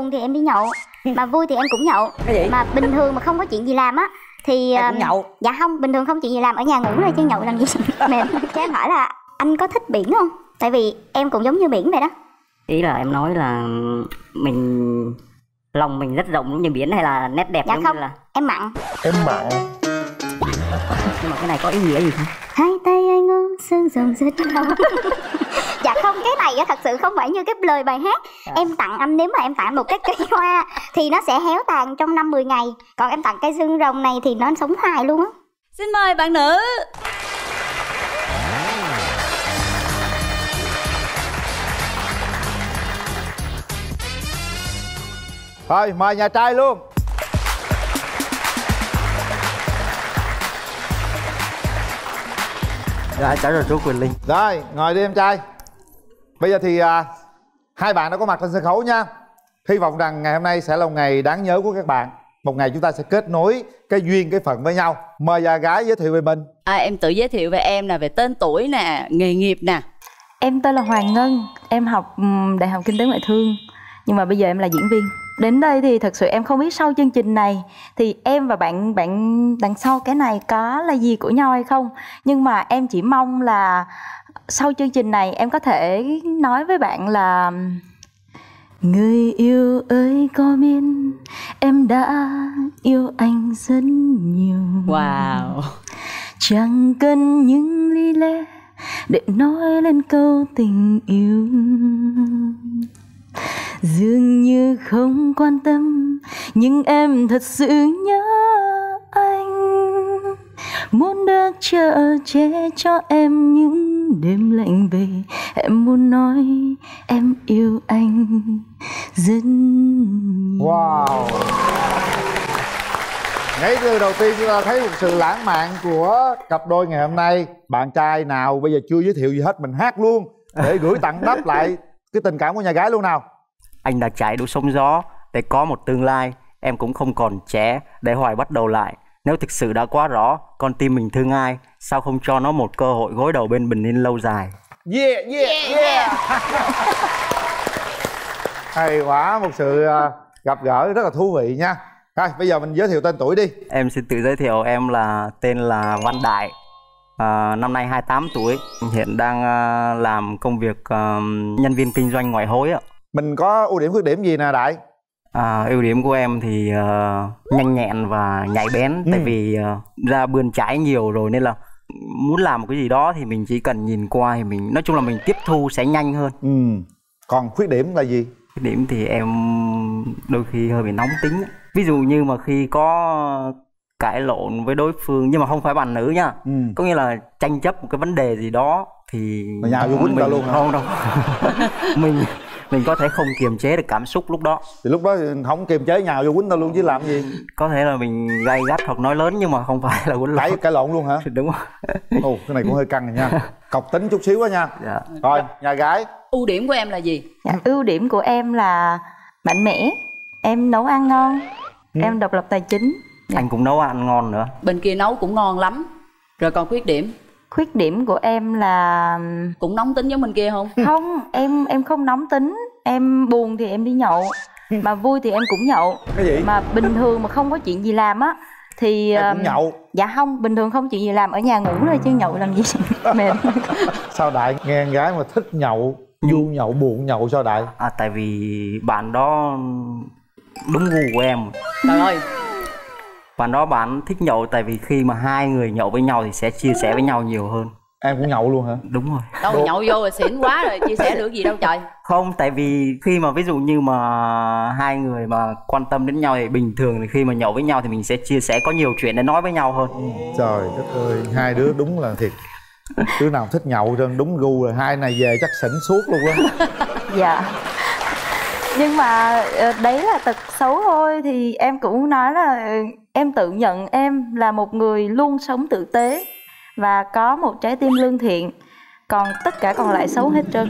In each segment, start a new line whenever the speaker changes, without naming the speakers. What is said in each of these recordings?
buồn thì em đi nhậu, mà vui thì em cũng nhậu.
Cái gì?
Mà bình thường mà không có chuyện gì làm á thì
em cũng nhậu?
dạ không, bình thường không chuyện gì làm ở nhà ngủ rồi chứ nhậu làm gì mệt. Cho em hỏi là anh có thích biển không? Tại vì em cũng giống như biển vậy đó.
Ý là em nói là mình lòng mình rất rộng giống như biển hay là nét đẹp
Dạ
giống
không,
như là
em mặn.
Em mặn.
nhưng mà cái này có ý nghĩa gì không?
Hai tay anh ôm sương rồng rất lâu. Dạ không, cái này thật sự không phải như cái lời bài hát. Em tặng anh, nếu mà em tặng một cái cây hoa thì nó sẽ héo tàn trong 5-10 ngày. Còn em tặng cây xương rồng này thì nó sống hoài luôn á.
Xin mời bạn nữ.
Thôi mời nhà trai luôn.
Dạ cháu chào chú Quyền Linh.
Rồi ngồi đi em trai. Bây giờ thì hai bạn đã có mặt trên sân khấu nha. Hy vọng rằng ngày hôm nay sẽ là một ngày đáng nhớ của các bạn. Một ngày chúng ta sẽ kết nối cái duyên cái phận với nhau. Mời nhà gái giới thiệu về mình.
Em tự giới thiệu về em nè, về tên tuổi nè, nghề nghiệp nè.
Em tên là Hoàng Ngân. Em học Đại học Kinh tế Ngoại thương, nhưng mà bây giờ em là diễn viên. Đến đây thì thật sự em không biết sau chương trình này thì em và bạn đằng sau cái này có là gì của nhau hay không. Nhưng mà em chỉ mong là sau chương trình này em có thể nói với bạn là: người yêu ơi có biết em đã yêu anh rất nhiều.
Wow.
Chẳng cần những lý lẽ để nói lên câu tình yêu. Dường như không quan tâm, nhưng em thật sự nhớ anh. Muốn được chở che cho em những đêm lạnh về. Em muốn nói em yêu anh rất nhiều.
Wow. Ngay từ đầu tiên chúng ta thấy một sự lãng mạn của cặp đôi ngày hôm nay. Bạn trai nào bây giờ chưa giới thiệu gì hết, mình hát luôn để gửi tặng đáp lại cái tình cảm của nhà gái luôn nào.
Anh đã trải đủ sóng gió để có một tương lai. Em cũng không còn trẻ để hoài bắt đầu lại. Nếu thực sự đã quá rõ con tim mình thương ai, sao không cho nó một cơ hội gối đầu bên bình yên lâu dài.
Yeah, yeah, yeah. Hay quá, một sự gặp gỡ rất là thú vị nha. Rồi, bây giờ mình giới thiệu tên tuổi đi.
Em xin tự giới thiệu, em là tên là Văn Đại, năm nay 28 tuổi. Hiện đang làm công việc nhân viên kinh doanh ngoại hối ạ.
Mình có ưu điểm khuyết điểm gì nè Đại?
Ưu điểm của em thì nhanh nhẹn và nhạy bén. Tại vì ra bươn chải nhiều rồi nên là muốn làm một cái gì đó thì mình chỉ cần nhìn qua thì mình nói chung là mình tiếp thu sẽ nhanh hơn.
Còn khuyết điểm là gì?
Khuyết điểm thì em đôi khi hơi bị nóng tính. Ví dụ như mà khi có cãi lộn với đối phương, nhưng mà không phải bạn nữ nha, có nghĩa là tranh chấp một cái vấn đề gì đó thì
mà nhào vô quýnh ta luôn hả?
Không đâu. mình có thể không kiềm chế được cảm xúc lúc đó.
Thì lúc đó không kiềm chế nhào vô quýnh ta luôn chứ làm gì.
Có thể là mình gay gắt hoặc nói lớn nhưng mà không phải là quýnh lộn.
Cãi lộn luôn hả?
Đúng rồi.
Ồ, cái này cũng hơi căng rồi nha. Cọc tính chút xíu quá nha.
Dạ.
Rồi, nhà gái.
Ưu điểm của em là gì?
Ưu điểm của em là mạnh mẽ. Em nấu ăn ngon. Em độc lập tài chính.
Anh cũng nấu ăn ngon nữa.
Bên kia nấu cũng ngon lắm. Rồi còn khuyết điểm?
Khuyết điểm của em là
cũng nóng tính giống bên kia không?
Không, em không nóng tính. Em buồn thì em đi nhậu, mà vui thì em cũng nhậu.
Cái gì?
Mà bình thường mà không có chuyện gì làm á thì
em cũng nhậu?
Dạ không, bình thường không chuyện gì làm ở nhà ngủ rồi chứ nhậu làm gì mệt.
Sao Đại nghe con gái mà thích nhậu, vui nhậu, buồn nhậu sao Đại?
Tại vì bạn đó đúng gu của em.
Trời ơi.
Bạn đó bạn thích nhậu tại vì khi mà hai người nhậu với nhau thì sẽ chia sẻ với nhau nhiều hơn.
Em cũng nhậu luôn hả?
Đúng rồi.
Đâu nhậu vô rồi xỉn quá rồi, chia sẻ được gì đâu trời.
Không, tại vì khi mà ví dụ như mà hai người mà quan tâm đến nhau thì bình thường thì khi mà nhậu với nhau thì mình sẽ chia sẻ, có nhiều chuyện để nói với nhau hơn.
Trời đất ơi, hai đứa đúng là thiệt. Đứa nào thích nhậu trơn, đúng gu rồi. Hai này về chắc xỉn suốt luôn á.
Dạ. Nhưng mà đấy là tật xấu thôi. Thì em cũng nói là em tự nhận em là một người luôn sống tử tế và có một trái tim lương thiện. Còn tất cả còn lại xấu hết trơn.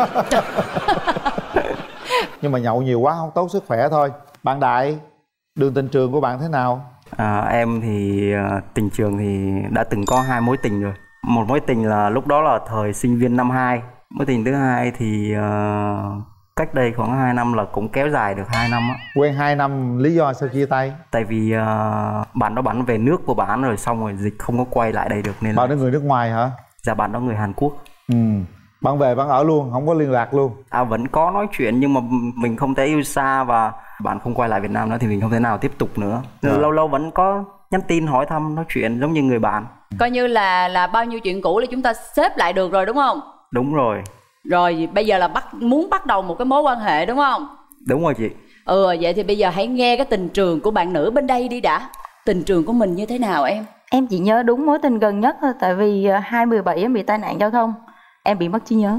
Nhưng mà nhậu nhiều quá không tốt sức khỏe thôi. Bạn Đại, đường tình trường của bạn thế nào?
Em thì tình trường thì đã từng có 2 mối tình rồi. Một mối tình là lúc đó là thời sinh viên năm 2. Mối tình thứ hai thì Cách đây khoảng 2 năm là cũng kéo dài được 2 năm á.
Quen 2 năm, lý do sao chia tay?
Tại vì bạn đó bắn về nước của bạn rồi, xong rồi dịch không có quay lại đây được nên
Bạn đó người nước ngoài hả?
Dạ, bạn đó người Hàn Quốc.
Bạn về bạn ở luôn, không có liên lạc luôn?
Vẫn có nói chuyện nhưng mà mình không thể yêu xa, và bạn không quay lại Việt Nam nữa thì mình không thể nào tiếp tục nữa. Lâu lâu vẫn có nhắn tin hỏi thăm, nói chuyện giống như người bạn.
Coi như là bao nhiêu chuyện cũ là chúng ta xếp lại được rồi đúng không?
Đúng rồi.
Rồi bây giờ là muốn bắt đầu một cái mối quan hệ đúng không?
Đúng rồi chị.
Vậy thì bây giờ hãy nghe cái tình trường của bạn nữ bên đây đi đã. Tình trường của mình như thế nào em?
Em chỉ nhớ đúng mối tình gần nhất thôi. Tại vì 2017 em bị tai nạn giao thông, em bị mất trí nhớ.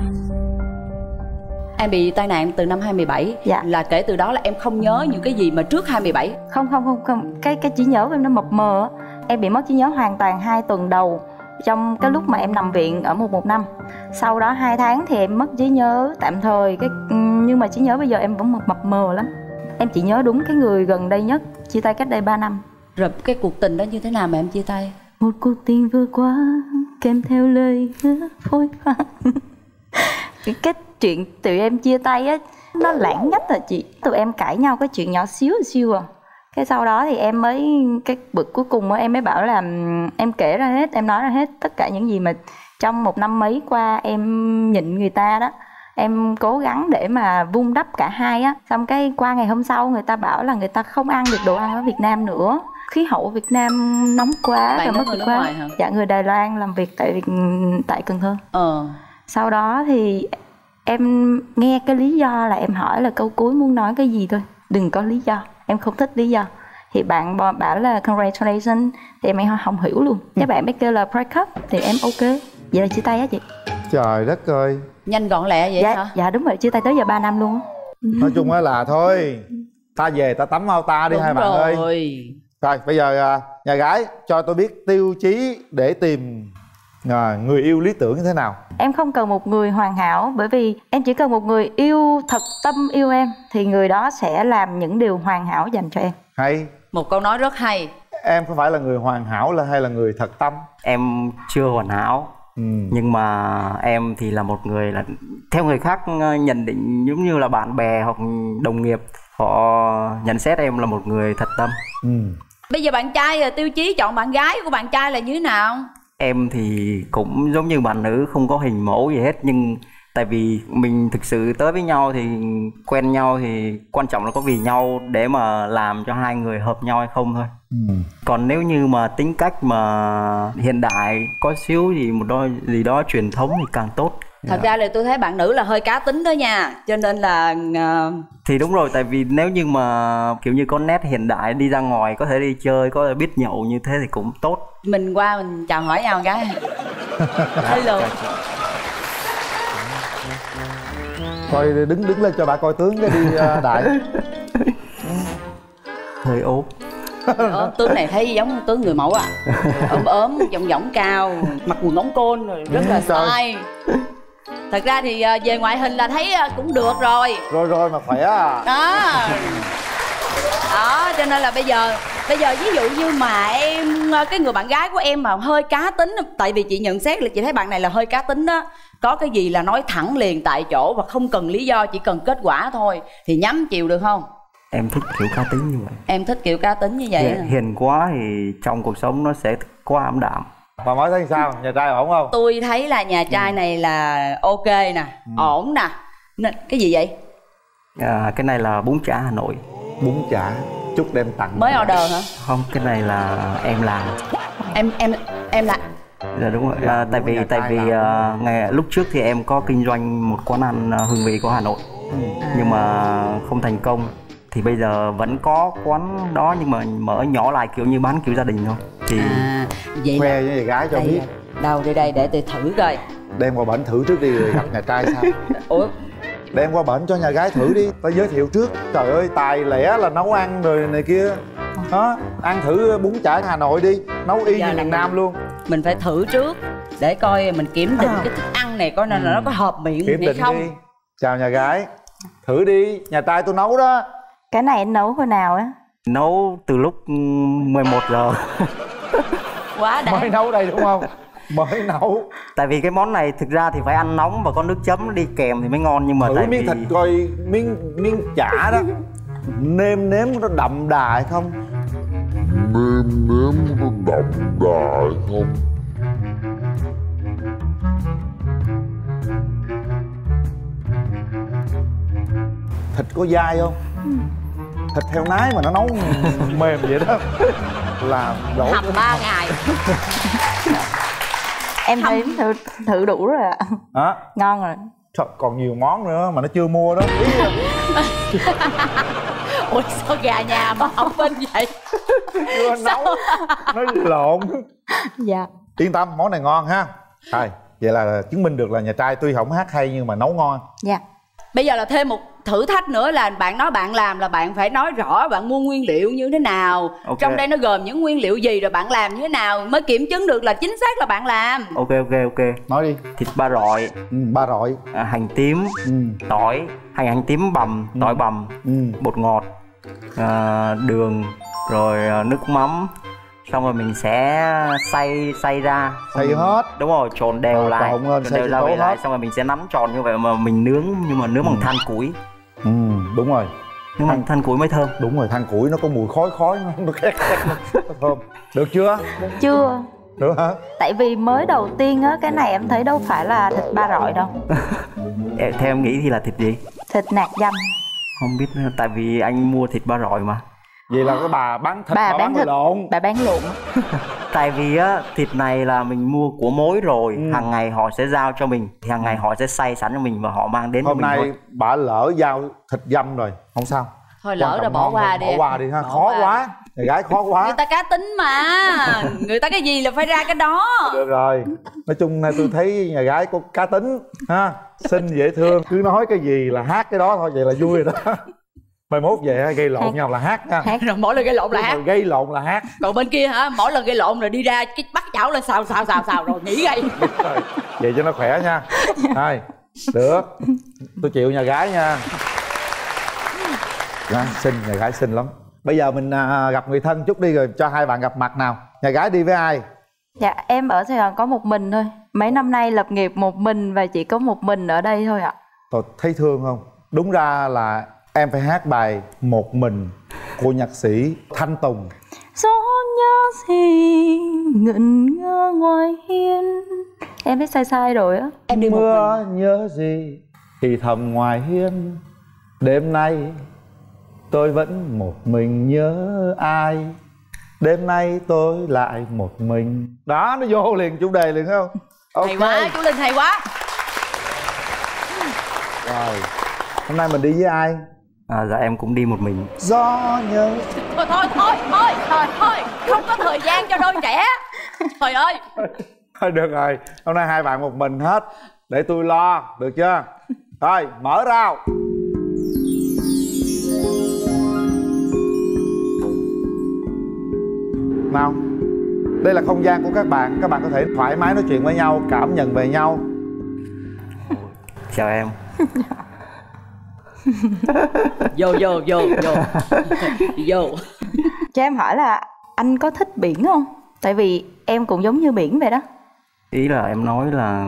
Em bị tai nạn từ năm 2017.
Dạ.
Là kể từ đó là em không nhớ những cái gì mà trước 2017.
Không. Cái trí nhớ của em nó mập mờ. Em bị mất trí nhớ hoàn toàn 2 tuần đầu trong cái lúc mà em nằm viện ở 115. Sau đó 2 tháng thì em mất trí nhớ tạm thời nhưng mà trí nhớ bây giờ em vẫn mập mờ lắm. Em chỉ nhớ đúng cái người gần đây nhất, chia tay cách đây 3 năm.
Rồi cái cuộc tình đó như thế nào mà em chia tay?
Một cuộc tình vừa qua kèm theo lời hứa phôi pha. Cái chuyện tụi em chia tay á, nó lãng nhất là chị. Tụi em cãi nhau cái chuyện nhỏ xíu à. Cái sau đó thì em mới, cái bực cuối cùng em mới bảo là em kể ra hết, em nói ra hết tất cả những gì mà trong 1 năm mấy qua em nhịn người ta đó. Em cố gắng để mà vun đắp cả hai á. Xong cái qua ngày hôm sau người ta bảo là người ta không ăn được đồ ăn ở Việt Nam nữa. Khí hậu Việt Nam nóng quá và mất việc quá. Dạ, người Đài Loan làm việc tại Cần Thơ. Sau đó thì em nghe cái lý do là em hỏi là câu cuối muốn nói cái gì thôi, đừng có lý do, em không thích lý do. Thì bạn bảo là congratulations, thì em không hiểu luôn. Các bạn mới kêu là break up, thì em ok. Vậy là chia tay á chị.
Trời đất ơi,
nhanh gọn lẹ vậy hả?
Dạ đúng rồi, chia tay tới giờ 3 năm luôn.
Nói chung á là thôi, ta về ta tắm ao ta đi. Đúng hai bạn ơi. Rồi bây giờ nhà gái cho tôi biết tiêu chí để tìm người yêu lý tưởng như thế nào.
Em không cần một người hoàn hảo, bởi vì em chỉ cần một người yêu thật tâm yêu em, thì người đó sẽ làm những điều hoàn hảo dành cho em.
Hay.
Một câu nói rất hay.
Em có phải là người hoàn hảo hay là người thật tâm?
Em chưa hoàn hảo. Nhưng mà em thì là một người là theo người khác nhận định, giống như là bạn bè hoặc đồng nghiệp, họ nhận xét em là một người thật tâm.
Bây giờ bạn trai, tiêu chí chọn bạn gái của bạn trai là như thế nào?
Em thì cũng giống như bạn nữ, không có hình mẫu gì hết. Nhưng tại vì mình thực sự tới với nhau thì quen nhau, thì quan trọng là có vì nhau để mà làm cho hai người hợp nhau hay không thôi. Còn nếu như mà tính cách mà hiện đại, có xíu gì đó truyền thống thì càng tốt.
Thật ra là tôi thấy bạn nữ là hơi cá tính đó nha. Cho nên là
thì đúng rồi, tại vì nếu như mà kiểu như có nét hiện đại, đi ra ngoài có thể đi chơi, có thể biết nhậu như thế thì cũng tốt.
Mình qua mình chào hỏi nhau một cái. Hello.
Coi đứng lên cho bà coi tướng cái đi Đại.
Hơi ốm.
Tướng này thấy giống tướng người mẫu à. Ốm dỏng cao, mặc quần ống côn rồi rất là sai. Thật ra thì về ngoại hình là thấy cũng được rồi.
Rồi mà khỏe à.
Đó, cho nên là bây giờ ví dụ như mà em, cái người bạn gái của em mà hơi cá tính, tại vì chị nhận xét là chị thấy bạn này là hơi cá tính đó. Có cái gì là nói thẳng liền tại chỗ và không cần lý do, chỉ cần kết quả thôi, thì nhắm chiều được không?
Em thích kiểu cá tính như vậy.
Em thích kiểu cá tính như vậy.
Hiền quá thì trong cuộc sống nó sẽ quá ảm đạm.
Bà mới thấy sao? Nhà trai ổn không?
Tôi thấy là nhà trai này là ok nè, ổn nè. Cái gì vậy?
Cái này là bún chả Hà Nội.
Bún chả, chút đem tặng.
Mới order hả?
Không, cái này là em làm.
Em làm.
Dạ đúng rồi. Tại vì ngày lúc trước thì em có kinh doanh một quán ăn hương vị của Hà Nội. Nhưng mà không thành công. Thì bây giờ vẫn có quán đó nhưng mà mở nhỏ lại, kiểu như bán kiểu gia đình thôi. Thì
vậy
khoe với gái cho biết.
Đâu đây để tôi thử coi.
Đem qua bển thử trước đi rồi gặp nhà trai sao?
Ủa?
Đem qua bển cho nhà gái thử đi, tao giới thiệu trước. Trời ơi, tài lẻ là nấu ăn rồi này kia. Đó, ăn thử bún chả Hà Nội đi, nấu y như miền Nam luôn.
Mình phải thử trước để coi mình kiểm định cái thức ăn này coi là nó có hợp miệng
kiểm
hay không.
đi. Chào nhà gái, thử đi, nhà trai tôi nấu đó.
Cái này anh nấu hồi nào á?
Nấu từ lúc 11 giờ.
Quá đã.
Mới nấu đây đúng không? mới nấu.
Tại vì cái món này thực ra thì phải ăn nóng và có nước chấm đi kèm thì mới ngon, nhưng mà
thử
tại
miếng
vì
thịt coi, miếng chả đó nêm nếm nó đậm đà hay không?
Nêm nếm nó đậm đà hay không?
Thịt có dai không? Thịt heo nái mà nó nấu mềm vậy đó là đổ
hầm 3 ngày.
Em thấy thử đủ rồi ạ.
hả?
Ngon rồi.
Trời, còn nhiều món nữa mà nó chưa mua đó.
Ủa sao gà nhà mà không bên vậy?
Chưa nấu nó lộn.
Dạ.
Yên tâm, món này ngon ha. Rồi, vậy là chứng minh được là nhà trai tuy không hát hay nhưng mà nấu ngon.
Dạ.
Bây giờ là thêm một thử thách nữa là bạn nói bạn làm là bạn phải nói rõ bạn mua nguyên liệu như thế nào,
Ok.
trong đây nó gồm những nguyên liệu gì, rồi bạn làm như thế nào mới kiểm chứng được là chính xác là bạn làm.
ok.
Nói đi.
Thịt ba rọi,
Ba rọi.
hành tím, tỏi, hành tím bằm, tỏi bằm, bột ngọt, đường, rồi nước mắm. Xong rồi mình sẽ xay ra.
Xay hết.
Đúng rồi, trộn đều lại.
trộn lên,
Trộn
xay
đều
cho
ra
tốt
vậy lại.
hết.
Xong rồi mình sẽ nắn tròn như vậy mà mình nướng, nhưng mà nướng bằng than củi.
Đúng rồi.
Nướng bằng than củi mới thơm.
Đúng rồi, than củi nó có mùi khói nó khét nó thơm. Được chưa?
Chưa.
Được hả?
Tại vì mới đầu tiên á, cái này em thấy đâu phải là thịt ba rọi đâu.
Theo em nghĩ thì là thịt gì?
Thịt nạc dăm.
Không biết, tại vì anh mua thịt ba rọi mà.
Vậy là cái bà bán thịt,
Bà
bà
bán
người
thịt.
lộn.
Bà bán lộn.
Tại vì á, thịt này là mình mua của mối rồi, hàng ngày họ sẽ giao cho mình, thì hàng ngày họ sẽ xay sẵn cho mình và họ mang đến cho
Hôm
mình
nay
thôi.
bà lỡ giao thịt dăm rồi, không sao.
Thôi lỡ
Quan
rồi
trọng
bỏ
ngon
qua
thôi,
đi.
bỏ qua đi ha,
Bỏ
khó
qua.
quá. Người gái khó quá.
Người ta cá tính mà, người ta cái gì là phải ra cái đó.
Được rồi, nói chung nay tôi thấy nhà gái có cá tính ha, xinh dễ thương, cứ nói cái gì là hát cái đó thôi, vậy là vui rồi đó. Mai mốt về gây lộn nhau là hát nha.
Rồi mỗi lần gây lộn là hát.
Rồi gây lộn là hát.
Còn bên kia hả, mỗi lần gây lộn rồi đi ra cái bắt chảo lên xào rồi nghỉ gây.
Rồi, vậy cho nó khỏe nha. Thôi, được, tôi chịu nhà gái nha. Đó, xinh, nhà gái xinh lắm. Bây giờ mình gặp người thân chút đi rồi cho hai bạn gặp mặt nào. Nhà gái đi với ai?
Dạ em ở Sài Gòn có một mình thôi. Mấy năm nay lập nghiệp một mình và chỉ có một mình ở đây thôi ạ.
Tôi thấy thương không? Đúng ra là em phải hát bài Một Mình của nhạc sĩ Thanh Tùng.
Gió nhớ gì ngẩn ngơ ngoài hiên. Em thấy sai rồi á.
Em đi một
Mưa nhớ gì thì thầm ngoài hiên. Đêm nay tôi vẫn một mình nhớ ai. Đêm nay tôi lại một mình. Đó, nó vô liền chủ đề liền thấy không?
Hay quá, chú Linh hay quá.
Rồi, hôm nay mình đi với ai?
Dạ em cũng đi một mình.
Gió nhớ.
Thôi, không có thời gian cho đôi trẻ. Trời ơi.
Thôi được rồi, hôm nay hai bạn một mình hết. Để tôi lo, được chưa? Rồi, mở rào. Nào, đây là không gian của các bạn có thể thoải mái nói chuyện với nhau, cảm nhận về nhau.
Chào em.
Vô.
Cho em hỏi là anh có thích biển không? Tại vì em cũng giống như biển vậy đó.
Ý là em nói là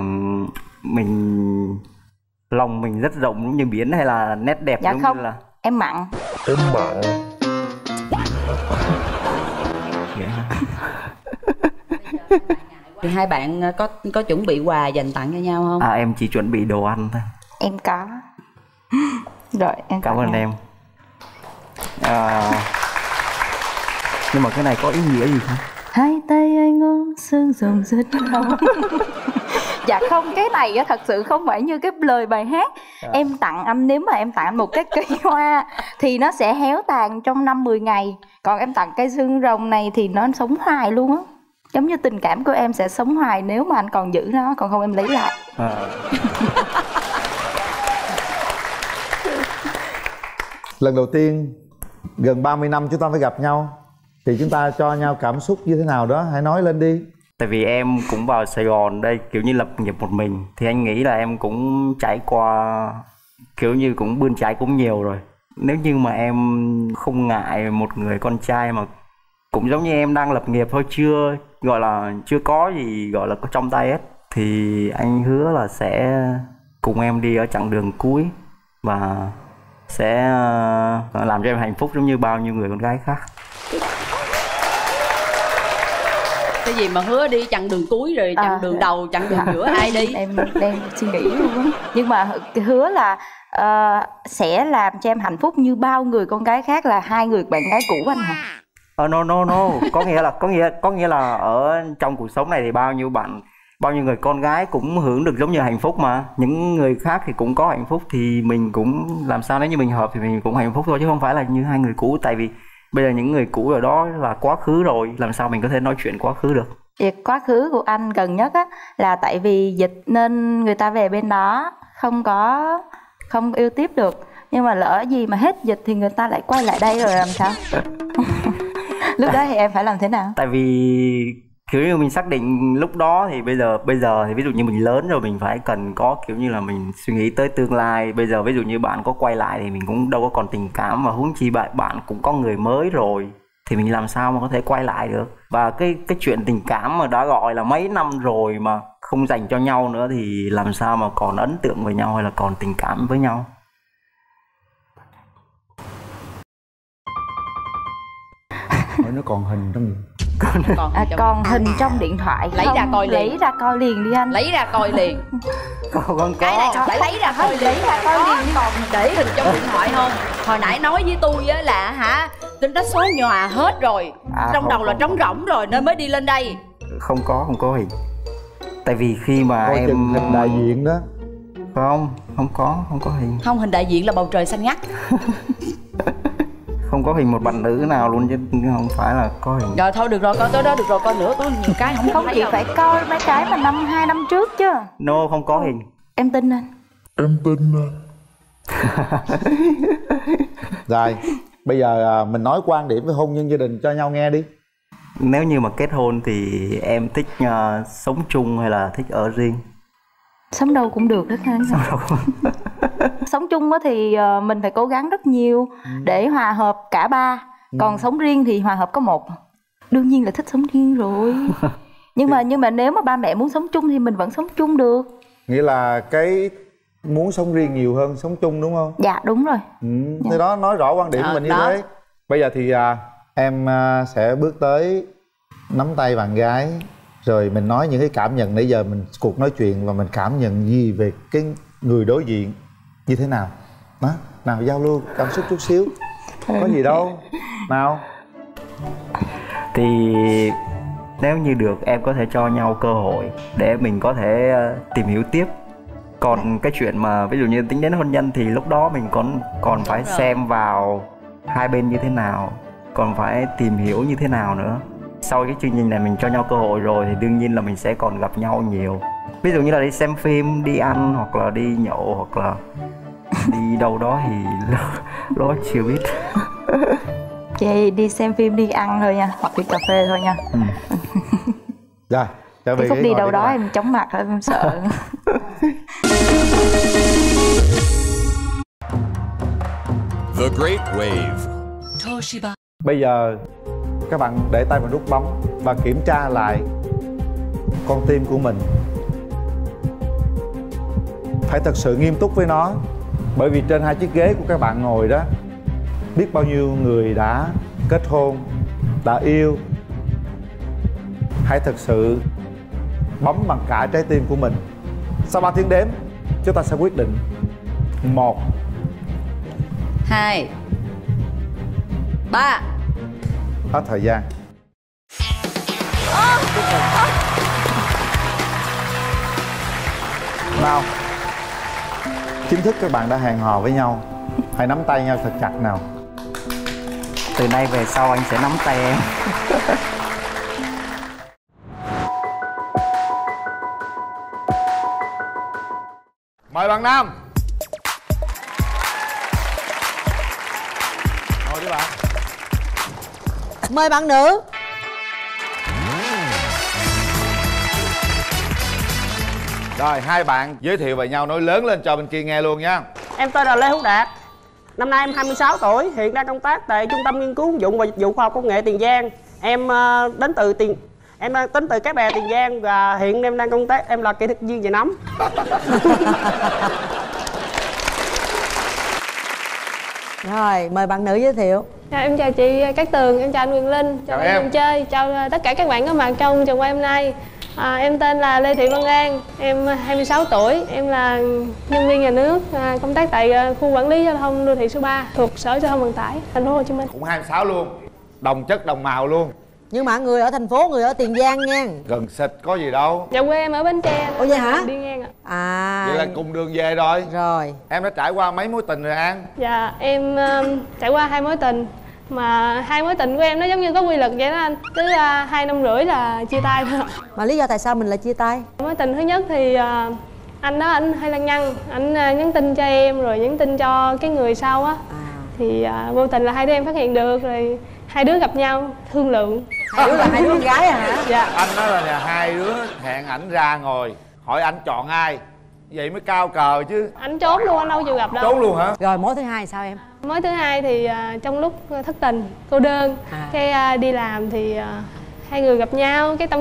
lòng mình rất rộng giống như biển, hay là nét đẹp
Dạ
giống
không,
như là
em mặn.
Em mặn.
Thì hai bạn có chuẩn bị quà dành tặng cho nhau không?
em chỉ chuẩn bị đồ ăn thôi.
Em có. Rồi em
Cảm
có
ơn
nha.
em. Nhưng mà cái này có ý nghĩa gì không?
Hai tay anh ôm sương rồng rất nóng. Dạ không, cái này á thật sự không phải như cái lời bài hát. Em tặng anh, nếu mà em tặng anh một cái cây hoa thì nó sẽ héo tàn trong 5-10 ngày. Còn em tặng cây xương rồng này thì nó sống hoài luôn á. Giống như tình cảm của em sẽ sống hoài nếu mà anh còn giữ nó, còn không em lấy lại.
Lần đầu tiên gần 30 năm chúng ta phải gặp nhau, thì chúng ta cho nhau cảm xúc như thế nào đó, hãy nói lên đi.
Tại vì em cũng vào Sài Gòn đây kiểu như lập nghiệp một mình, thì anh nghĩ là em cũng trải qua kiểu như cũng bươn chải cũng nhiều rồi. Nếu như mà em không ngại một người con trai mà cũng giống như em đang lập nghiệp thôi, gọi là chưa có gì gọi là có trong tay hết, thì anh hứa là sẽ cùng em đi ở chặng đường cuối và sẽ làm cho em hạnh phúc giống như bao nhiêu người con gái khác.
Cái gì mà hứa đi chặng đường cuối rồi chặng đường đầu, chặng đường giữa ai đi?
Em đang suy nghĩ luôn á. Nhưng mà cái hứa là sẽ làm cho em hạnh phúc như bao người con gái khác là 2 người bạn gái cũ anh hả?
No, có nghĩa là ở trong cuộc sống này thì bao nhiêu người con gái cũng hưởng được giống như hạnh phúc mà. Những người khác thì cũng có hạnh phúc, thì mình cũng làm sao nếu như mình hợp thì mình cũng hạnh phúc thôi, chứ không phải là như 2 người cũ. Tại vì bây giờ những người cũ ở đó là quá khứ rồi, làm sao mình có thể nói chuyện quá khứ được.
Việc quá khứ của anh gần nhất á là tại vì dịch nên người ta về bên đó không yêu tiếp được. Nhưng mà lỡ gì mà hết dịch thì người ta lại quay lại đây rồi làm sao? Lúc đó thì em phải làm thế nào?
Tại vì kiểu như mình xác định lúc đó thì bây giờ thì ví dụ như mình lớn rồi, mình phải cần có kiểu như là mình suy nghĩ tới tương lai. Bây giờ ví dụ như bạn có quay lại thì mình cũng đâu có còn tình cảm, và huống chi bạn cũng có người mới rồi thì mình làm sao mà có thể quay lại được. Và cái chuyện tình cảm mà đã gọi là mấy năm rồi mà không dành cho nhau nữa thì làm sao mà còn ấn tượng với nhau hay là còn tình cảm với nhau.
Hỏi nó còn hình trong gì?
Còn hình trong điện thoại
lấy
không?
ra coi liền.
Lấy ra coi liền đi anh.
Lấy ra coi liền.
Còn
Cái này phải lấy ra coi liền.
Lấy ra coi liền.
Còn để hình trong điện thoại không? Hồi nãy nói với tôi á là hả, tin đó xóa nhòa hết rồi, trong đầu là trống rỗng rồi nên mới đi lên đây.
Không có hình. Tại vì khi mà
coi
em
hình đại diện đó.
Không có hình.
Không, hình đại diện là bầu trời xanh ngắt.
Không có hình một bạn nữ nào luôn, chứ không phải là có hình.
Rồi thôi được rồi, coi tới đó được rồi, coi nữa có nhiều cái không
chỉ phải coi mấy cái mà 2 năm trước chứ.
No, không có hình.
Em tin anh.
Em tin anh.
Rồi, bây giờ mình nói quan điểm về hôn nhân gia đình cho nhau nghe đi.
Nếu như mà kết hôn thì em thích sống chung hay là thích ở riêng?
Sống đâu cũng được đó anh. Sống chung thì mình phải cố gắng rất nhiều để hòa hợp cả ba. Còn sống riêng thì hòa hợp có một. Đương nhiên là thích sống riêng rồi. Nhưng mà nếu mà ba mẹ muốn sống chung thì mình vẫn sống chung được.
Nghĩa là cái muốn sống riêng nhiều hơn sống chung đúng không?
Dạ đúng rồi.
Thế đó, nói rõ quan điểm của mình như thế. Bây giờ thì em sẽ bước tới nắm tay bạn gái, rồi mình nói những cái cảm nhận nãy giờ mình cuộc nói chuyện, và mình cảm nhận gì về cái người đối diện như thế nào đó. Nào giao lưu cảm xúc chút xíu. Có gì đâu. Nào.
Thì nếu như được em có thể cho nhau cơ hội để mình có thể tìm hiểu tiếp. Còn cái chuyện mà ví dụ như tính đến hôn nhân thì lúc đó mình còn phải xem vào hai bên như thế nào, còn phải tìm hiểu như thế nào nữa. Sau cái chương trình này mình cho nhau cơ hội rồi thì đương nhiên là mình sẽ còn gặp nhau nhiều. Ví dụ như là đi xem phim, đi ăn, hoặc là đi nhậu, hoặc là đi đâu đó thì nó chưa biết.
Chị đi xem phim, đi ăn thôi nha, hoặc đi cà phê thôi nha.
Rồi, trở về
cái khúc đi đâu đó em chóng mặt em sợ.
The Great Wave.
Bây giờ các bạn để tay vào nút bấm và kiểm tra lại con tim của mình. Phải thật sự nghiêm túc với nó, bởi vì trên hai chiếc ghế của các bạn ngồi đó, biết bao nhiêu người đã kết hôn, đã yêu. Hãy thật sự bấm bằng cả trái tim của mình. Sau 3 tiếng đếm, chúng ta sẽ quyết định. 1
2 3.
Hết thời gian. Nào, chính thức các bạn đã hẹn hò với nhau. Hãy nắm tay nhau thật chặt nào.
Từ nay về sau anh sẽ nắm tay em.
Mời bạn nam. Ngồi đi bạn.
Mời bạn nữ.
Rồi, hai bạn giới thiệu về nhau, nói lớn lên cho bên kia nghe luôn nha.
Em tên là Lê Hữu Đạt. Năm nay em 26 tuổi, hiện đang công tác tại Trung tâm Nghiên cứu ứng dụng và Dịch vụ Khoa học Công nghệ Tiền Giang. Em Em đang tính từ Cái Bè, Tiền Giang và hiện em đang công tác, em là kỹ thuật viên về nấm.
Rồi, mời bạn nữ giới thiệu.
Em chào chị Cát Tường, em chào anh Quyền Linh, chào anh Hùng Chơi, chào tất cả các bạn có mặt trong trường quay hôm nay. Em tên là Lê Thị Vân An, em 26 tuổi, em là nhân viên nhà nước, công tác tại khu quản lý giao thông đô thị số 3 thuộc Sở Giao thông Vận tải Thành phố Hồ Chí Minh.
Cũng 26 luôn, đồng chất đồng màu luôn.
Nhưng mà người ở thành phố, người ở Tiền Giang nha.
Gần xịt có gì đâu.
Dạ quê em ở Bến Tre.
Ủa vậy hả?
Đi ngang ạ.
Vậy là cùng đường về rồi.
Rồi.
Em đã trải qua mấy mối tình rồi An?
Dạ em trải qua 2 mối tình. Mà 2 mối tình của em nó giống như có quy luật vậy đó anh. Cứ 2 năm rưỡi là chia tay thôi.
Mà lý do tại sao mình lại chia tay?
Mối tình thứ nhất thì anh đó anh hơi lăng nhăng. Anh nhắn tin cho em rồi nhắn tin cho cái người sau á. Thì vô tình là 2 đứa em phát hiện được rồi 2 đứa gặp nhau thương lượng.
2 đứa là 2 đứa con gái hả?
Dạ.
Anh nói là nhà 2 đứa hẹn ảnh ra ngồi hỏi ảnh chọn ai, vậy mới cao cờ chứ.
Anh trốn luôn, anh đâu chịu gặp đâu.
Trốn luôn hả?
Rồi mối thứ hai sao em?
Mối thứ hai thì trong lúc thất tình, cô đơn, cái đi làm thì 2 người gặp nhau, cái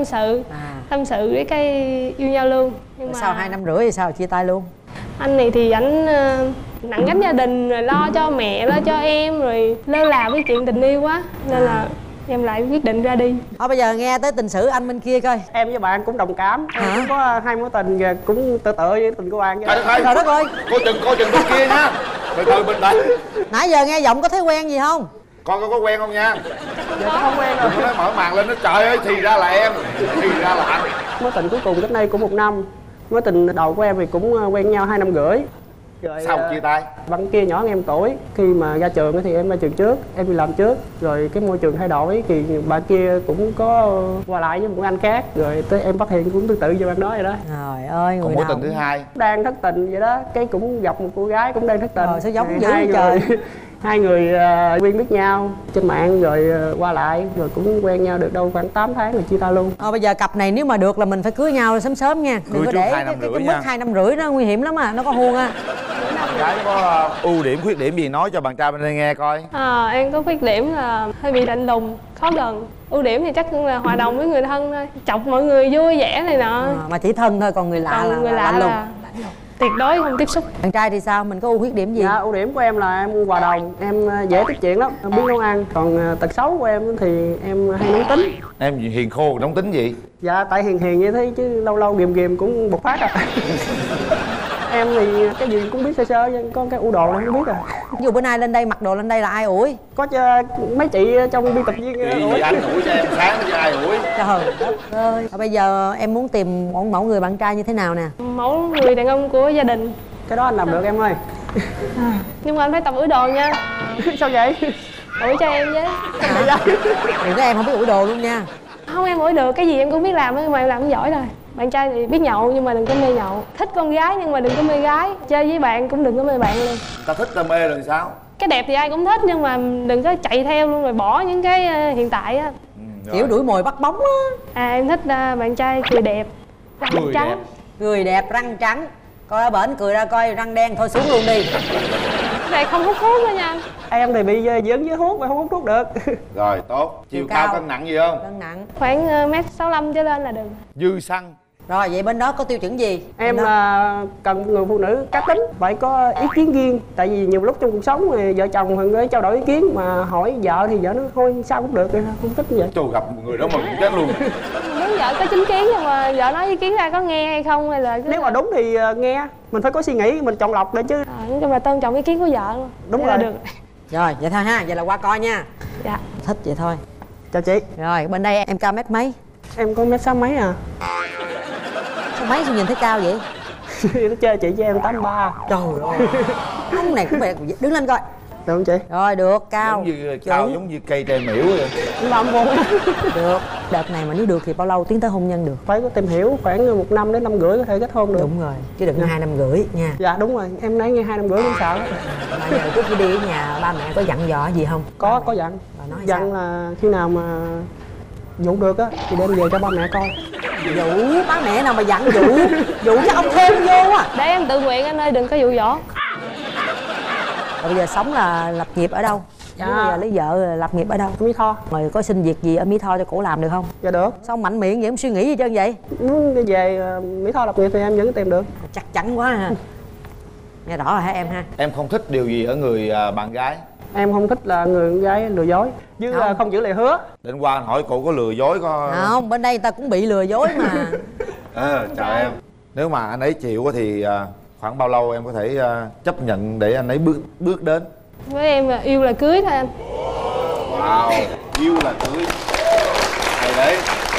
tâm sự với cái yêu nhau luôn. Nhưng mà
sau 2 năm rưỡi thì sao chia tay luôn?
Anh này thì ảnh nặng gánh gia đình rồi lo cho mẹ, lo cho em rồi lơ là với chuyện tình yêu quá nên là em lại quyết định ra đi.
Thôi bây giờ nghe tới tình sử anh bên kia coi.
Em với bạn cũng đồng cảm. Em cũng có 2 mối tình và cũng tự với tình của bạn.
Trời đất ơi.
Coi chừng bên kia nha. Từ từ bình tĩnh.
Nãy giờ nghe giọng có thấy quen gì không?
Con có quen không nha?
Dạ không quen rồi.
Nó mở màn lên nó trời ơi thì ra là em, thì ra là anh.
Mối tình cuối cùng cách đây cũng 1 năm. Mối tình đầu của em thì cũng quen nhau 2 năm rưỡi. Rồi
xong chia tay.
Bạn kia nhỏ hơn em tuổi. Khi mà ra trường thì em ra trường trước, em đi làm trước. Rồi cái môi trường thay đổi thì bạn kia cũng có qua lại với một anh khác. Rồi tới em phát hiện cũng tương tự như bạn đó vậy đó.
Trời ơi, người
còn mối tình thứ hai
đang thất tình vậy đó, cái cũng gặp một cô gái cũng đang thất tình.
Sao giống dữ
trời. 2 người quen biết nhau trên mạng rồi qua lại rồi cũng quen nhau được đâu khoảng 8 tháng rồi chia tay luôn.
Bây giờ cặp này nếu mà được là mình phải cưới nhau sớm sớm nha. Đừng có để cái mức 2 năm rưỡi nó nguy hiểm lắm à, nó có huông á.
Gái có ưu điểm khuyết điểm gì nói cho bạn trai bên đây nghe coi.
Em có khuyết điểm là hơi bị lạnh lùng, khó gần. Ưu điểm thì chắc là hòa đồng với người thân thôi, chọc mọi người vui vẻ này nọ.
Mà chỉ thân thôi, còn người lạ
còn người lạ là tuyệt đối không tiếp xúc.
Bạn trai thì sao, mình có ưu khuyết điểm gì?
Dạ, ưu điểm của em là em hòa đồng, em dễ tiếp chuyện lắm, biết nấu ăn. Còn tật xấu của em thì em hay nóng tính.
Em hiền khô nóng tính gì?
Dạ tại hiền như thế chứ lâu lâu ghìm cũng bộc phát à. Em thì cái gì cũng biết sơ sơ, có cái ưu đồ là không biết à.
Ví dụ bữa nay lên đây mặc đồ lên đây là ai ủi?
Có cho mấy chị trong biên tập viên
ủi. Anh ủi cho em sáng chứ ai ủi.
Trời đất ơi. Bây giờ em muốn tìm mẫu người bạn trai như thế nào nè?
Mẫu người đàn ông của gia đình.
Cái đó anh làm được em ơi.
Nhưng mà anh phải tập ủi đồ nha.
Sao vậy?
Ủi cho em với.
Đừng có em không biết ủi đồ luôn nha.
Không, em ủi được, cái gì em cũng biết làm, nhưng mà em làm không giỏi rồi. Bạn trai thì biết nhậu nhưng mà đừng có mê nhậu. Thích con gái nhưng mà đừng có mê gái. Chơi với bạn cũng đừng có mê bạn luôn.
Ta thích ta mê rồi sao?
Cái đẹp thì ai cũng thích nhưng mà đừng có chạy theo luôn rồi bỏ những cái hiện tại á.
Kiểu đuổi mồi bắt bóng á.
Em thích bạn trai cười đẹp, răng trắng.
Người đẹp răng trắng. Coi ở bển cười ra coi răng đen thôi xuống luôn đi.
Cái này không hút thuốc nữa nha.
Em thì bị dướng với thuốc mà không hút thuốc được.
Rồi tốt. Chiều cao cân nặng gì không?
Cân nặng
khoảng 1m65 trở lên là được.
Dư xăng.
Rồi vậy bên đó có tiêu chuẩn gì?
Em là cần người phụ nữ cá tính, phải có ý kiến riêng. Tại vì nhiều lúc trong cuộc sống thì vợ chồng thường có trao đổi ý kiến, mà hỏi vợ thì vợ nó thôi sao cũng được, không thích như vậy.
Trời, gặp một người đó mà cũng chết luôn.
Muốn vợ có chính kiến nhưng mà vợ nói ý kiến ra có nghe hay không hay là
nếu mà đúng thì nghe, mình phải có suy nghĩ, mình chọn lọc để chứ.
Nói chung là tôn trọng ý kiến của vợ luôn.
Đúng rồi.
Được.
Rồi vậy thôi ha, vậy là qua coi nha.
Dạ.
Thích vậy thôi.
Chào chị.
Rồi bên đây em cao mét mấy?
Em có 1m6 mấy à.
Sao mấy sao nhìn thấy cao vậy?
Nó chơi chị với em 83.
Trời ơi. Ông này cũng phải đứng lên coi.
Được không chị?
Rồi được, cao.
Giống như cao giống như cây tre miễu vậy.
Làm vô.
Được. Đợt này mà nếu được thì bao lâu tiến tới hôn nhân được?
Phải có tìm hiểu khoảng 1 năm đến 5 rưỡi có thể kết hôn được.
Đúng rồi, chứ đừng 2 năm rưỡi nha.
Dạ đúng rồi, em nói nghe 2 năm rưỡi cũng sợ.
Mà giờ trước khi đi ở nhà ba mẹ có dặn dò gì không?
Có dặn. Dặn là khi nào mà dụ được á thì đem về cho ba mẹ coi.
Dụ ba mẹ nào mà dặn dụ cho ông thêm vô à.
Để em tự nguyện anh ơi, đừng có dụ dỗ.
Rồi bây giờ sống là lập nghiệp ở đâu? Dạ. Bây giờ lấy vợ lập nghiệp ở đâu?
Mỹ Tho.
Rồi có xin việc gì ở Mỹ Tho cho cổ làm được không?
Dạ được.
Sao mạnh miệng vậy, không suy nghĩ gì trơn vậy?
Muốn đi về Mỹ Tho lập nghiệp thì em vẫn tìm được.
Chắc chắn quá ha. Nghe rõ rồi hả em ha?
Em không thích điều gì ở người bạn gái?
Em không thích là người con gái lừa dối chứ không giữ lời hứa.
Đến qua anh hỏi cô có lừa dối có...
Không, bên đây ta cũng bị lừa dối mà.
Chào em. Nếu mà anh ấy chịu thì khoảng bao lâu em có thể chấp nhận để anh ấy bước đến?
Với em là yêu là cưới thôi anh.
Wow, yêu là cưới. Hay đấy.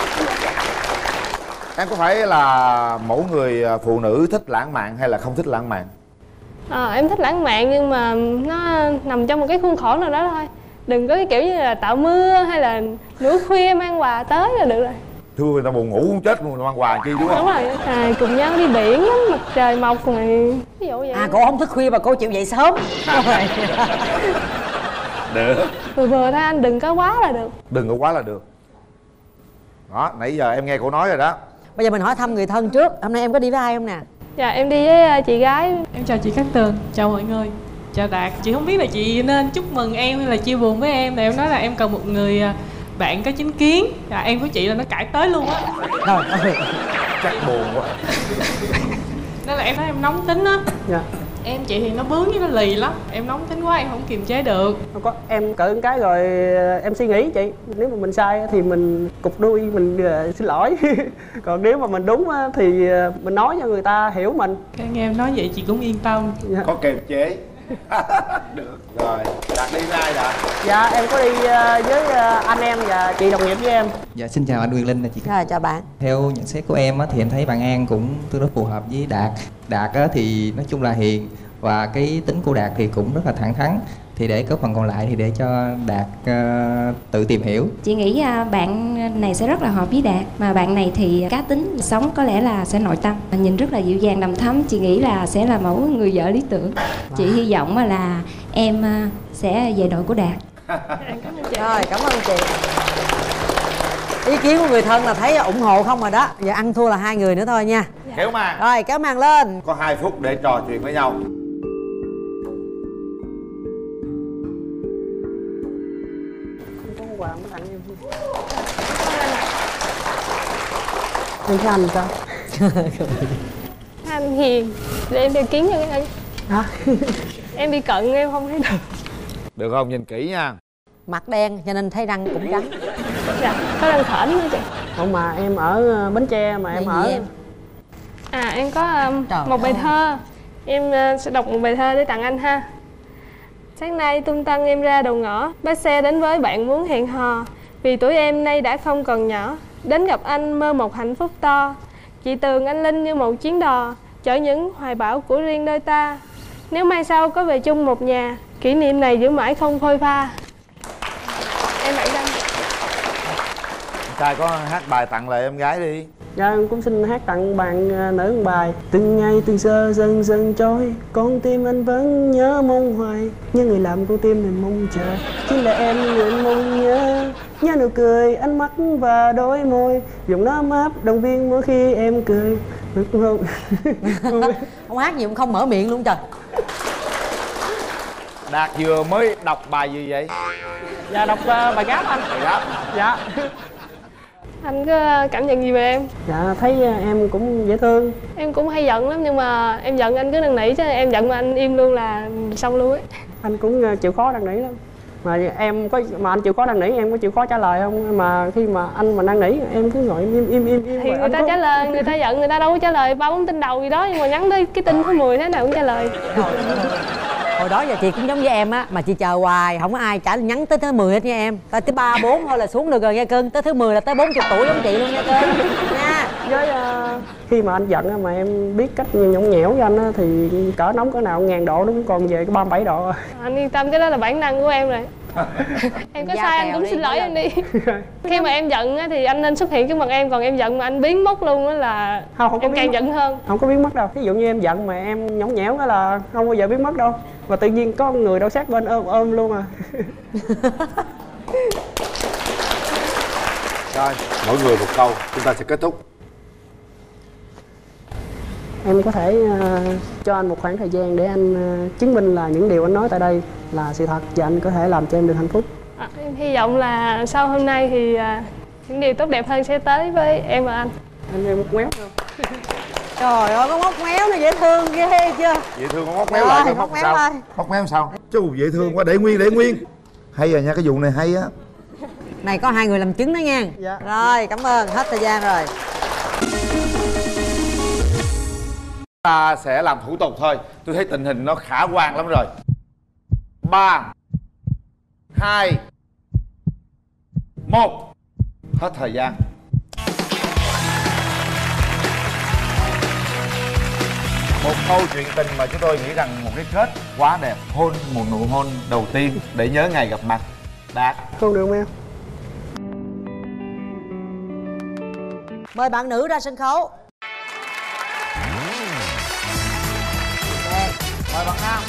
Em có phải là mẫu người phụ nữ thích lãng mạn hay là không thích lãng mạn?
Em thích lãng mạn nhưng mà nó nằm trong một cái khuôn khổ nào đó thôi. Đừng có cái kiểu như là tạo mưa hay là nửa khuya mang quà tới là được rồi.
Thưa người ta buồn ngủ không chết luôn mang quà chi đúng không?
Đúng rồi, cùng nhau đi biển lắm, mặt trời mọc này, ví dụ vậy.
Cô không thức khuya mà cô chịu dậy sớm.
Được.
Vừa thôi anh, đừng có quá là được.
Đừng có quá là được. Đó, nãy giờ em nghe cô nói rồi đó.
Bây giờ mình hỏi thăm người thân trước. Hôm nay em có đi với ai không nè?
Dạ em đi với chị gái.
Em chào chị Cát Tường, chào mọi người. Chào Đạt. Chị không biết là chị nên chúc mừng em hay là chia buồn với em. Thì em nói là em cần một người bạn có chính kiến. Em của chị là nó cãi tới luôn á.
Trời ơi,
chắc buồn quá.
Nên là em thấy em nóng tính á.
Dạ.
Em chị thì nó bướng với nó lì lắm. Em nóng tính quá em không kiềm chế được.
Không có, em cỡ cái rồi em suy nghĩ chị. Nếu mà mình sai thì mình cục đuôi mình xin lỗi. Còn nếu mà mình đúng thì mình nói cho người ta hiểu mình.
Cái nghe em nói vậy chị cũng yên tâm.
Dạ.
Có kiềm chế. Được rồi. Đạt đi với ai đã?
Dạ em có đi với anh em và chị đồng nghiệp với em.
Dạ xin chào anh Quyền Linh, là chị.
Rồi chào bạn.
Theo nhận xét của em thì em thấy bạn An cũng tương đối phù hợp với Đạt. Đạt thì nói chung là hiền và cái tính của Đạt thì cũng rất là thẳng thắn. Thì để có phần còn lại thì để cho Đạt tự tìm hiểu.
Chị nghĩ bạn này sẽ rất là hợp với Đạt. Mà bạn này thì cá tính sống có lẽ là sẽ nội tâm, nhìn rất là dịu dàng đằm thắm. Chị nghĩ là sẽ là mẫu người vợ lý tưởng. Chị hy vọng là em sẽ về đội của Đạt.
Rồi cảm ơn chị. Ý kiến của người thân là thấy ủng hộ không rồi đó. Giờ ăn thua là hai người nữa thôi nha.
Kéo màn.
Rồi kéo màn lên.
Có 2 phút để trò chuyện với nhau.
Quà mới tặng em thấy anh sao?
Anh hiền, để em đeo kiến cho cái anh.
Hả?
Em bị cận em không thấy được.
Được không? Nhìn kỹ nha.
Mặt đen cho nên thấy răng cũng trắng.
Dạ, có răng khểnh nữa chị.
Không mà em ở Bến Tre mà em ở
em? Em có một bài thơ. Em sẽ đọc một bài thơ để tặng anh ha. Sáng nay tung tăng em ra đầu ngõ, bác xe đến với bạn muốn hẹn hò. Vì tuổi em nay đã không còn nhỏ, đến gặp anh mơ một hạnh phúc to. Chị Tường anh Linh như một chuyến đò, chở những hoài bão của riêng đôi ta. Nếu mai sau có về chung một nhà, kỷ niệm này giữ mãi không phôi pha. Em bạn Đăng.
Trai có hát bài tặng lại em gái đi.
Dạ em cũng xin hát tặng bạn nữ một bài. Từng ngày từng giờ dần dần trôi, con tim anh vẫn nhớ mong hoài. Nhớ người làm con tim này mong chờ, chính là em người anh mong nhớ. Nhớ nụ cười, ánh mắt và đôi môi, dùng nó áp động viên mỗi khi em cười. Được không?
Không hát gì cũng không mở miệng luôn trời.
Đạt vừa mới đọc bài gì vậy?
Dạ đọc bài Gáp anh.
Bài Gáp?
Dạ.
Anh có cảm nhận gì về em?
Dạ thấy em cũng dễ thương.
Em cũng hay giận lắm nhưng mà em giận anh cứ năn nỉ chứ em giận mà anh im luôn là xong luôn ấy.
Anh cũng chịu khó năn nỉ lắm. Mà em có mà anh chịu khó năn nỉ em có chịu khó trả lời không? Mà khi mà anh mà năn nỉ em cứ ngồi im.
Thì người ta trả lời, người ta giận người ta đâu có trả lời 3-4 tin đầu gì đó, nhưng mà nhắn tới cái tin thứ 10 thế nào cũng trả lời.
Hồi đó giờ chị cũng giống với em á, mà chị chờ hoài không có ai trả nhắn tới thứ 10 hết nha em. Tới 3-4 thôi là xuống được rồi nha cưng. Tới thứ 10 là tới 40 tuổi giống chị luôn nha cưng. Nha.
Với khi mà anh giận mà em biết cách nhõng nhẽo với anh á, thì cỡ nóng cỡ nào 1000 độ nó cũng còn về cái 37 độ.
Anh yên tâm, cái đó là bản năng của em rồi. Em có sai anh cũng xin lỗi em đi. Khi mà em giận á, thì anh nên xuất hiện trước mặt em, còn em giận mà anh biến mất luôn á là
không
em càng giận hơn.
Không có biến mất đâu. Ví dụ như em giận mà em nhõng nhẽo đó là không bao giờ biến mất đâu. Và tự nhiên có người đâu sát bên ôm luôn à.
Rồi, mỗi người một câu, chúng ta sẽ kết thúc.
Em có thể cho anh một khoảng thời gian để anh chứng minh là những điều anh nói tại đây là sự thật và anh có thể làm cho em được hạnh phúc.
Em hy vọng là sau hôm nay thì những điều tốt đẹp hơn sẽ tới với em và anh.
Anh móc méo không?
Trời ơi, có móc méo nó dễ thương ghê chưa?
Dễ thương con móc méo lại cho móc sao?
lại.
Móc méo sao? Chú dễ thương quá, để nguyên. Hay rồi nha, cái vụ này hay á.
Này có 2 người làm chứng đó nha.
Dạ.
Rồi, cảm ơn, hết thời gian rồi.
Ta sẽ làm thủ tục thôi. Tôi thấy tình hình nó khả quan lắm rồi. 3 2 1. Hết thời gian. Một câu chuyện tình mà chúng tôi nghĩ rằng một cái kết quá đẹp. Hôn, một nụ hôn đầu tiên để nhớ ngày gặp mặt. Đạt.
Không được em.
Mời bạn nữ ra sân khấu.
Mời bạn nam.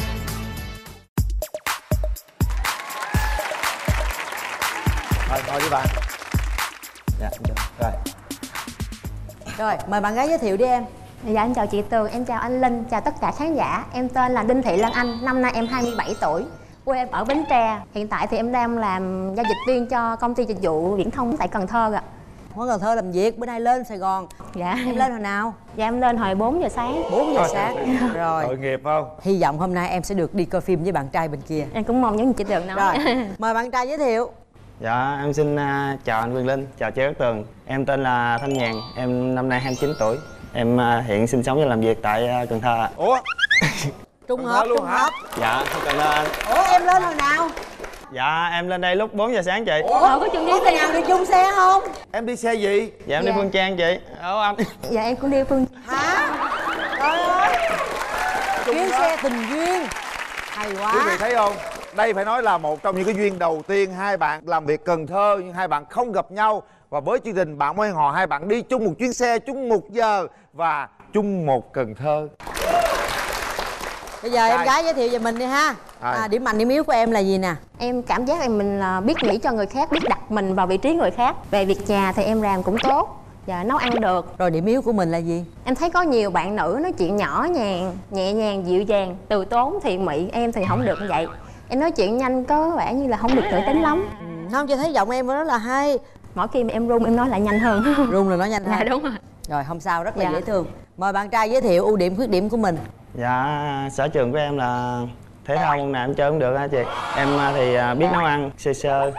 Mời với bạn. Dạ, rồi.
Rồi, mời bạn gái giới thiệu đi em.
Dạ em chào chị Tường, em chào anh Linh, chào tất cả khán giả. Em tên là Đinh Thị Lan Anh, năm nay em 27 tuổi. Quê em ở Bến Tre. Hiện tại thì em đang làm giao dịch viên cho công ty dịch vụ viễn thông tại Cần Thơ ạ.
Ở Cần Thơ làm việc, bữa nay lên Sài Gòn.
Dạ.
Em lên hồi nào?
Dạ em lên hồi 4 giờ sáng.
4 giờ sáng. Rồi.
Tội nghiệp không?
Hy vọng hôm nay em sẽ được đi coi phim với bạn trai bên kia.
Em cũng mong giống như chị Tường nói.
Rồi, mời bạn trai giới thiệu.
Dạ, em xin chào anh Quyền Linh, chào chị Cát Tường. Em tên là Thanh Nhàn, em năm nay 29 tuổi. Em hiện sinh sống và làm việc tại Cần Thơ.
Ủa?
Trùng hợp, trùng hợp.
Dạ, Cần Thơ.
Ủa, em lên hồi nào?
Dạ, em lên đây lúc 4 giờ sáng chị.
Ủa, có chung đi xe nào đi chung xe không?
Em đi xe gì?
Dạ, em đi Phương Trang chị. Ủa anh?
Dạ em cũng đi Phương.
Hả? Trời ơi. Chuyến xe tình duyên. Hay quá.
Quý vị thấy không? Đây phải nói là một trong những cái duyên đầu tiên. Hai bạn làm việc Cần Thơ nhưng hai bạn không gặp nhau. Và với chương trình Bạn Mới Hò, hai bạn đi chung một chuyến xe, chung 1 giờ và chung một Cần Thơ.
Bây giờ em gái giới thiệu về mình đi ha. Điểm mạnh điểm yếu của em là gì nè?
Em cảm giác mình là biết nghĩ cho người khác, biết đặt mình vào vị trí người khác. Về việc nhà thì em làm cũng tốt và nấu ăn được.
Rồi điểm yếu của mình là gì?
Em thấy có nhiều bạn nữ nói chuyện nhỏ nhàng, nhẹ nhàng, dịu dàng, từ tốn, thiện mỹ. Em thì không được như vậy. Em nói chuyện nhanh có vẻ như là không được tự tính lắm.
Không, chị thấy giọng em rất là hay.
Mỗi khi mà em run em nói lại nhanh hơn.
Run là nói nhanh hơn.
Dạ đúng rồi.
Rồi không sao, rất là dễ thương. Mời bạn trai giới thiệu ưu điểm khuyết điểm của mình.
Dạ, sở trường của em là thể thao, môn nào em chơi cũng được hả chị. Em thì biết nấu ăn sơ sơ.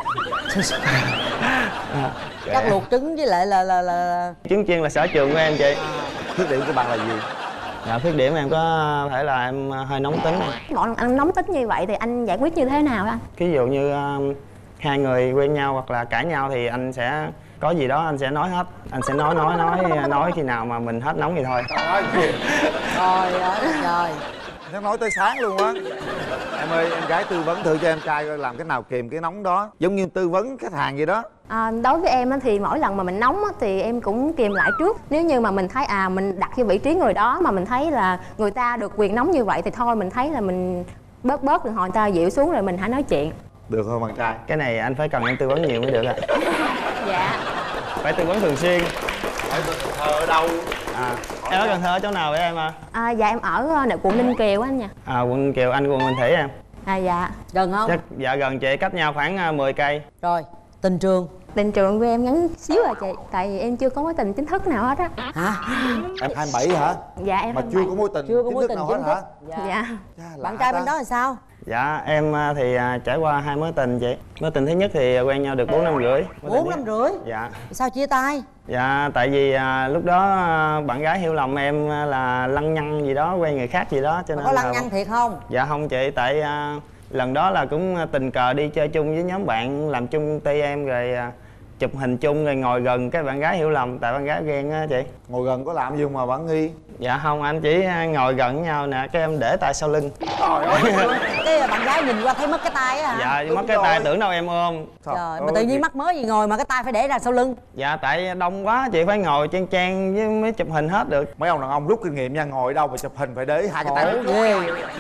Chắc luộc trứng với lại là
Trứng chiên là sở trường của em chị.
Khuyết điểm của bạn là gì?
Dạ, khuyết điểm em có thể là em hơi nóng tính.
Mỗi lần anh nóng tính như vậy thì anh giải quyết như thế nào anh?
Ví dụ như hai người quen nhau hoặc là cãi nhau thì anh sẽ có gì đó anh sẽ nói hết. Anh sẽ nói khi nào mà mình hết nóng thì thôi.
Trời ơi trời.
Nó nói tới sáng luôn á. Em ơi, em gái tư vấn thử cho em trai coi làm cái nào kìm cái nóng đó. Giống như tư vấn khách hàng vậy đó.
Đối với em thì mỗi lần mà mình nóng thì em cũng kìm lại trước. Nếu như mà mình thấy mình đặt vô vị trí người đó mà mình thấy là người ta được quyền nóng như vậy thì thôi mình thấy là mình bớt được hồi người ta dịu xuống rồi mình hãy nói chuyện.
Được không bạn trai?
Cái này anh phải cần em tư vấn nhiều mới được ạ.
Dạ.
Phải tư vấn thường xuyên.
Ở Cần Thơ ở đâu?
Em ở Cần Thơ ở chỗ nào vậy em
Dạ em ở quận Ninh Kiều anh nha.
Quận Ninh Kiều, anh quận Bình Thủy em.
Dạ.
Gần không?
Chắc dạ gần chị, cách nhau khoảng 10 cây.
Rồi, tình trường.
Tình trường của em ngắn xíu à chị. Tại vì em chưa có mối tình chính thức nào hết á.
Hả?
Em 27 hả?
Dạ em
mà
27.
chưa có mối tình
chưa có mối tình
nào
chính
hết
thức
hả?
Dạ.
Bạn trai bên đó là sao?
Dạ em thì trải qua 2 mối tình chị. Mối tình thứ nhất thì quen nhau được 4 năm rưỡi.
4 năm rưỡi?
Dạ.
Sao chia tay?
Dạ tại vì lúc đó bạn gái hiểu lầm em là lăng nhăng gì đó, quen người khác gì đó cho nên
có lăng nhăng thiệt không?
Dạ không chị, tại lần đó là cũng tình cờ đi chơi chung với nhóm bạn làm chung công ty em rồi chụp hình chung rồi ngồi gần cái bạn gái hiểu lầm tại bạn gái ghen á chị.
Ngồi gần có làm gì mà bạn nghi?
Dạ không, anh chỉ ngồi gần với nhau nè, cái em để tay sau lưng.
Trời ơi.
Cái bạn gái nhìn qua thấy mất cái tay á hả?
Dạ mất cái tay tưởng đâu em ôm.
Trời, mà tự nhiên mắc mới gì ngồi mà cái tay phải để ra sau lưng.
Dạ tại đông quá chị phải ngồi trang với mới chụp hình hết được.
Mấy ông đàn ông rút kinh nghiệm nha, ngồi đâu mà chụp hình phải để hai cái tay.
Ghê.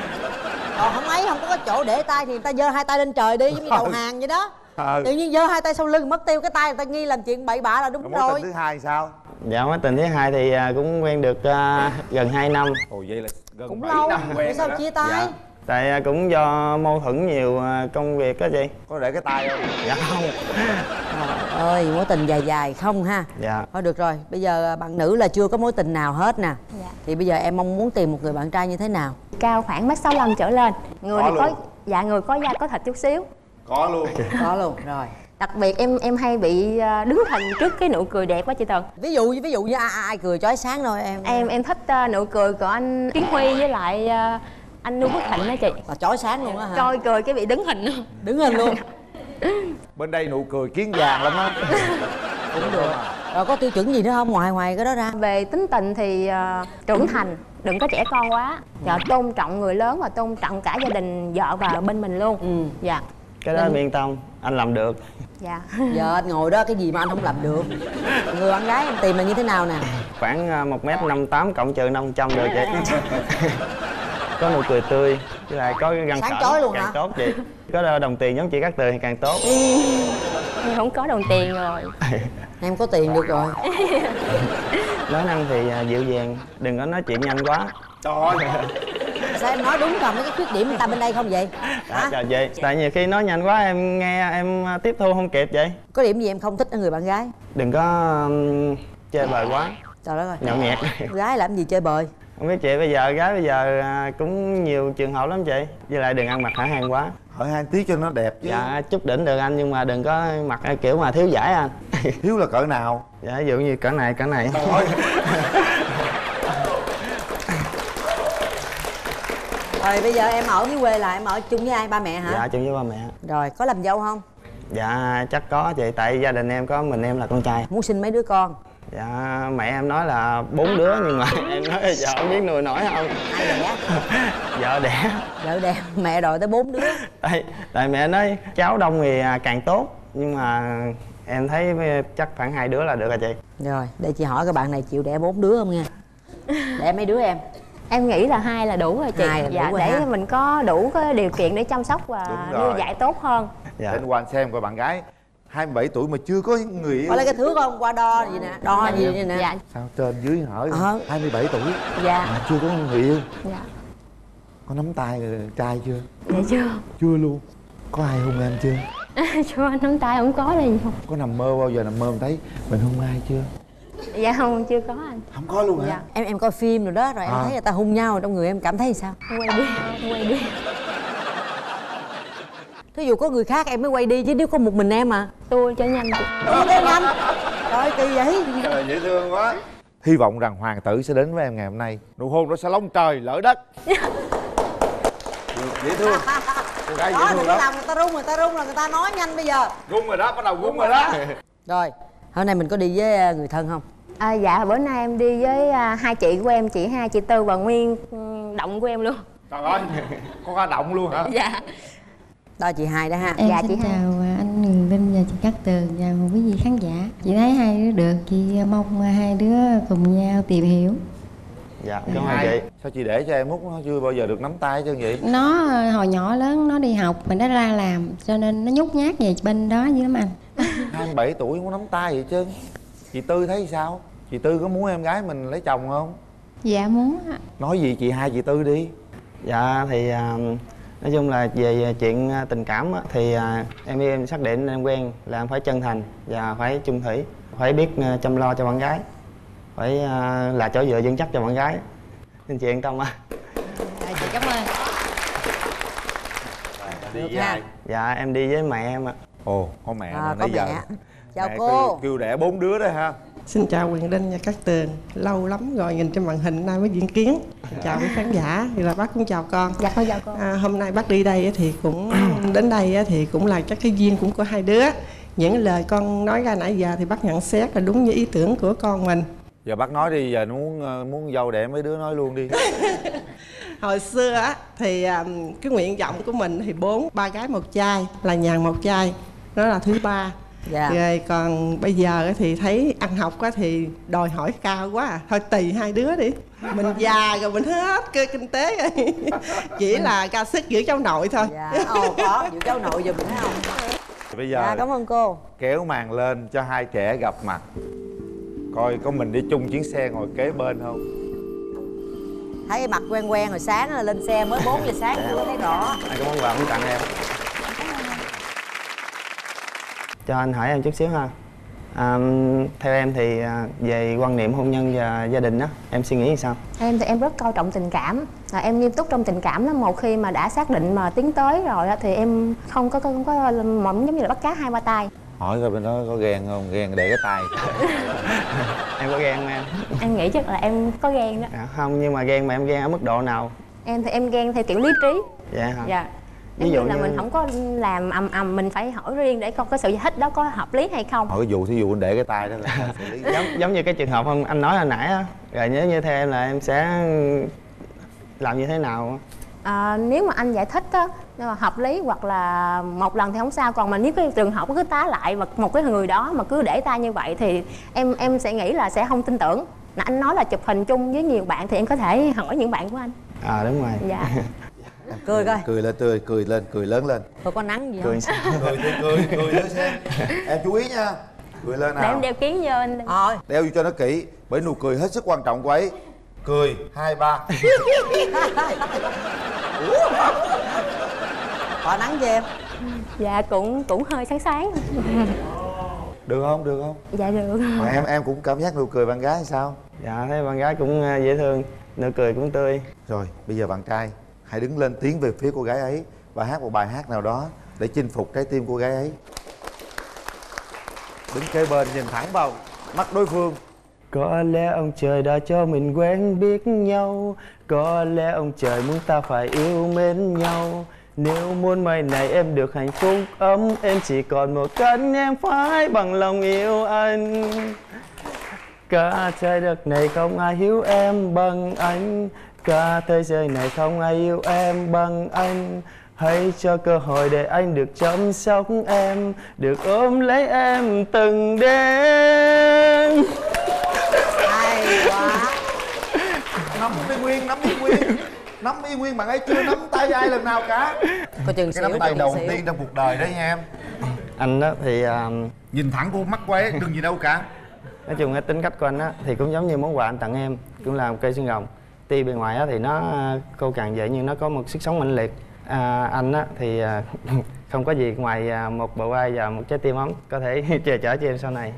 Còn không có chỗ để tay thì người ta giơ hai tay lên trời đi giống như đầu hàng vậy đó. Tự nhiên giơ hai tay sau lưng mất tiêu cái tay, người ta nghi làm chuyện bậy bạ là đúng rồi.
Mối tình thứ hai sao?
Dạ mối tình thứ hai thì cũng quen được gần 2 năm.
Ồ vậy là gần
Cũng
7
lâu,
năm
tại
quen
sao
rồi đó.
chia tay?
Dạ. Tại cũng do mâu thuẫn nhiều công việc đó chị.
Có để cái tay không?
Dạ không.
Trời ơi, mối tình dài dài không ha?
Dạ.
Thôi được rồi, bây giờ bạn nữ là chưa có mối tình nào hết nè.
Dạ.
Thì bây giờ em mong muốn tìm một người bạn trai như thế nào?
Cao khoảng mét 65 trở lên. Người
Có
thì có
luôn.
dạ người có da có thịt chút xíu.
Có luôn.
Có luôn, rồi.
Đặc biệt em hay bị đứng hình trước cái nụ cười đẹp quá chị Tường.
Ví dụ như ai cười chói sáng thôi em.
Em thích nụ cười của anh Tiến Huy với lại anh Lưu Quốc Thịnh đó chị.
Là chói sáng luôn á hả?
Coi cười cái bị đứng hình luôn.
Đứng hình luôn.
Bên đây nụ cười kiến vàng lắm á.
Cũng được. Rồi có tiêu chuẩn gì nữa không ngoài cái đó ra?
Về tính tình thì trưởng thành, đừng có trẻ con quá. Dạ, tôn trọng người lớn và tôn trọng cả gia đình vợ và bên mình luôn. Dạ.
Cái đó em yên tâm, anh làm được.
Dạ.
Giờ anh ngồi đó cái gì mà anh không làm được. Người bạn gái em tìm là như thế nào nè?
Khoảng 1m58 cộng trừ 500 được chị. Có nụ cười tươi, với lại có cái răng
Sáng
sởn
chói luôn
càng
hả?
tốt chị. Có đồng tiền giống chị Cát Tường thì càng tốt.
Em không có đồng tiền rồi.
Em có tiền được rồi.
Nói năng thì dịu dàng, đừng có nói chuyện nhanh quá.
Trời ơi.
Sao em nói đúng còn mấy cái khuyết điểm người ta bên đây không vậy?
Dạ, chào chị. Tại nhiều khi nói nhanh quá em nghe em tiếp thu không kịp vậy.
Có điểm gì em không thích ở người bạn gái?
Đừng có chơi bời quá.
Trời đất ơi.
Nhậu nhẹt.
Gái làm gì chơi bời?
Không biết chị, gái bây giờ cũng nhiều trường hợp lắm chị. Với lại đừng ăn mặc hở hang quá.
Hở hang tí cho nó đẹp chứ.
Dạ chút đỉnh được anh, nhưng mà đừng có mặc kiểu mà thiếu vải anh.
Thiếu là cỡ nào?
Dạ ví dụ như cỡ này.
Thôi.
Rồi bây giờ em ở dưới quê là em ở chung với ai? Ba mẹ hả?
Dạ chung với ba mẹ.
Rồi có làm dâu không?
Dạ chắc có chị, tại gia đình em có mình em là con trai.
Muốn sinh mấy đứa con?
Dạ mẹ em nói là 4 đứa, nhưng mà em nói giờ không biết nuôi nổi không.
Ai đẻ?
Vợ đẻ.
Vợ đẻ, mẹ đòi tới 4 đứa.
Tại mẹ nói cháu đông thì càng tốt, nhưng mà em thấy chắc khoảng 2 đứa là được rồi chị.
Rồi để chị hỏi các bạn này chịu đẻ 4 đứa không nha? Đẻ mấy đứa em?
Em nghĩ là 2 là đủ rồi chị.
2 là đủ
dạ,
rồi
để
ha.
mình có đủ cái điều kiện để chăm sóc và nuôi dạy tốt hơn.
Dạ.
Để anh Hoàng xem coi bạn gái 27 tuổi mà chưa có người yêu.
Có lấy cái thước không? Qua đo gì nè, đo gì vậy nè.
Dạ.
Sao trên dưới hỏi 27 tuổi
Dạ.
mà chưa có người yêu.
Dạ.
Có nắm tay trai chưa?
Dạ chưa.
Chưa luôn. Có ai hôn em chưa?
Chưa, nắm tay không có đây.
Có nằm mơ bao giờ nằm mơ thấy mình hôn ai chưa?
Dạ không, chưa có anh.
Không có luôn hả?
Dạ.
Em coi phim rồi đó, rồi em thấy người ta hung nhau trong người em cảm thấy sao?
Quay đi.
Thí dụ có người khác em mới quay đi, chứ nếu có một mình em à?
Tôi cho nhanh chị.
Tôi cho nhanh. Trời kỳ vậy.
Trời dễ thương quá. Hy vọng rằng hoàng tử sẽ đến với em ngày hôm nay. Nụ hôn nó sẽ lông trời lỡ đất. Dễ thương. Cô gái dễ
Đó,
thương
đừng có
lắm.
làm người ta rung là người ta nói nhanh bây giờ.
Rung rồi đó, bắt đầu rung rồi đó.
Rồi, hôm nay mình có đi với người thân không?
Dạ, bữa nay em đi với 2 chị của em, chị hai, chị Tư và Nguyên động của em luôn.
Trời ơi, có ca động luôn hả?
Dạ.
Đó chị Hai đó ha.
Em
Dạ,
xin
chị Hai.
chào anh Nguyễn Linh và chị Cát Tường và quý vị khán giả. Chị thấy hai đứa được, chị mong hai đứa cùng nhau tìm hiểu.
Dạ, cảm ơn chị.
Sao chị để cho em Út nó chưa bao giờ được nắm tay chứ vậy?
Nó hồi nhỏ lớn nó đi học mình nó ra làm cho nên nó nhút nhát về bên đó dữ lắm anh.
27 tuổi không có nắm tay vậy chứ. Chị Tư thấy sao? Chị Tư có muốn em gái mình lấy chồng không?
Dạ muốn ạ.
Nói gì chị Hai chị Tư đi.
Dạ thì nói chung là về chuyện tình cảm á, thì em xác định em quen là em phải chân thành và phải chung thủy, phải biết chăm lo cho bạn gái, phải là chỗ dựa vững chắc cho bạn gái. Xin chị yên tâm ạ.
Chị cảm ơn.
Đi với ai?
Dạ em đi với mẹ em ạ.
Ồ, có mẹ
À,
nãy
có
giờ.
mẹ. Chào
Mẹ
cô.
kêu đẻ 4 đứa đó ha.
Xin chào Quyền Linh và Cát Tường. Lâu lắm rồi nhìn trên màn hình nay mới diễn kiến. Chào quý khán giả, thì là bác cũng chào con.
Dạ con chào con.
Hôm nay bác đi đây thì cũng đến đây thì cũng là chắc cái duyên cũng của hai đứa. Những lời con nói ra nãy giờ thì bác nhận xét là đúng như ý tưởng của con mình.
Giờ bác nói đi, giờ nó muốn dâu đẻ mấy đứa nói luôn đi.
Hồi xưa á thì cái nguyện vọng của mình thì 4, 3 gái 1 trai, là nhàn 1 trai. Đó là thứ 3.
Dạ.
Rồi còn bây giờ thì thấy ăn học quá thì đòi hỏi cao quá à. Thôi tùy hai đứa đi. Mình già rồi mình hết cơ kinh tế rồi. Chỉ là ca sức giữ cháu nội thôi.
Dạ, có giữ cháu nội giùm thấy không?
Bây giờ
Dạ, cảm ơn cô.
kéo màn lên cho hai trẻ gặp mặt. Coi có mình đi chung chuyến xe ngồi kế bên không?
Thấy mặt quen quen hồi sáng là lên xe mới 4 giờ sáng chưa thấy rõ.
Anh có món quà muốn tặng em. Cho anh hỏi em chút xíu ha. Theo em thì về quan niệm hôn nhân và gia đình á, em suy nghĩ như sao?
Em thì em rất coi trọng tình cảm, em nghiêm túc trong tình cảm lắm. Một khi mà đã xác định mà tiến tới rồi á thì em không có mỏng giống như là bắt cá hai ba tay.
Hỏi coi bên đó có ghen không? Ghen để cái tay.
Em có ghen không em?
Em nghĩ chắc là em có ghen đó.
Không, nhưng mà ghen mà em ghen ở mức độ nào?
Em thì em ghen theo kiểu lý trí.
Dạ hả?
Dạ.
Ví dụ
là
như
mình không có làm ầm mình phải hỏi riêng để coi cái sự giải thích đó có hợp lý hay không.
Hỏi cái vụ thí dụ anh để cái tay đó là xử lý.
giống như cái trường hợp anh nói hồi nãy á, rồi nếu như theo em là em sẽ làm như thế nào?
Nếu mà anh giải thích á hợp lý hoặc là một lần thì không sao, còn mà nếu cái trường hợp cứ tá lại và một cái người đó mà cứ để tay như vậy thì em sẽ nghĩ là sẽ không tin tưởng. Anh nói là chụp hình chung với nhiều bạn thì em có thể hỏi những bạn của anh.
Đúng rồi.
Dạ.
Cười coi.
Cười lên tươi, cười lên, cười lớn lên.
Thôi có nắng gì không?
Cười thì cười lên xem. Em chú ý nha. Cười lên nào.
Để em đeo kiến vô anh.
Đeo vô cho nó kỹ, bởi nụ cười hết sức quan trọng của ấy. Cười 2, 3.
Có nắng cho em.
Dạ cũng hơi sáng sáng.
Được không? Được không?
Dạ được.
Mà em cũng cảm giác nụ cười bạn gái hay sao?
Dạ thấy bạn gái cũng dễ thương, nụ cười cũng tươi.
Rồi bây giờ bạn trai hãy đứng lên tiến về phía cô gái ấy và hát một bài hát nào đó để chinh phục trái tim cô gái ấy. Đứng kế bên nhìn thẳng vào mắt đối phương.
Có lẽ ông trời đã cho mình quen biết nhau, có lẽ ông trời muốn ta phải yêu mến nhau. Nếu muôn mây này em được hạnh phúc ấm, em chỉ còn một cánh em phải bằng lòng yêu anh. Cả trái đất này không ai hiểu em bằng anh, cả thế giới này không ai yêu em bằng anh. Hãy cho cơ hội để anh được chăm sóc em, được ôm lấy em từng đêm.
Hay quá.
Nắm y nguyên, nắm y nguyên. Nắm y nguyên, bạn ấy chưa nắm tay ai lần nào cả.
Coi chừng
cái nắm tay đầu tiên trong cuộc đời đấy nha em.
Anh đó thì
nhìn thẳng vô mắt cô ấy, đừng gì đâu cả.
Nói chung cái tính cách của anh á thì cũng giống như món quà anh tặng em, cũng là một cây xương rồng. Tuy bề ngoài á thì nó khô cằn vậy nhưng nó có một sức sống mạnh liệt. Anh á thì không có gì ngoài một bờ vai và một trái tim ấm có thể che chở cho em sau này.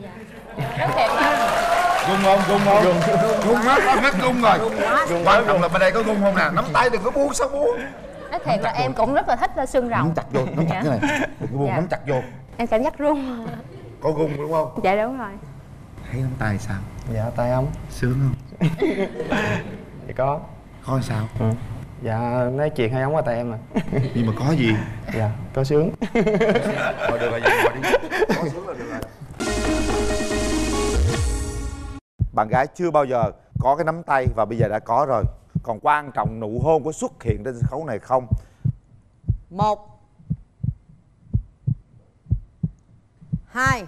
Gung không? Gung không? Gung hết gung rồi. Quan trọng là bên đây có gung không nè. Nắm tay đừng có buông, sao buông.
Nói thiệt là em cũng rất là thích là xương rồng.
Nắm chặt vô, nắm chặt cái này. Đừng có buông, nắm chặt vô.
Em cảm giác run.
Có gung đúng không?
Dạ đúng rồi.
Thấy nắm tay sao?
Dạ tay ấm.
Sướng không?
Dạ có.
Có sao?
Dạ nói chuyện hay ấm qua tay em à.
Nhưng mà có gì?
Dạ có sướng.
Thôi được rồi, vậy ngồi đi. Có sướng là được rồi. Bạn gái chưa bao giờ có cái nắm tay và bây giờ đã có rồi. Còn quan trọng nụ hôn có xuất hiện trên sân khấu này không?
1 2